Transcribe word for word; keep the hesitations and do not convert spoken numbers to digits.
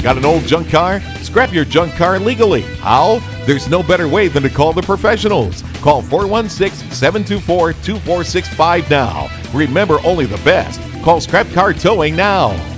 Got an old junk car? Scrap your junk car legally. How? There's no better way than to call the professionals. Call four one six, seven two four, two four six five now. Remember, only the best. Call Scrap Car Towing now.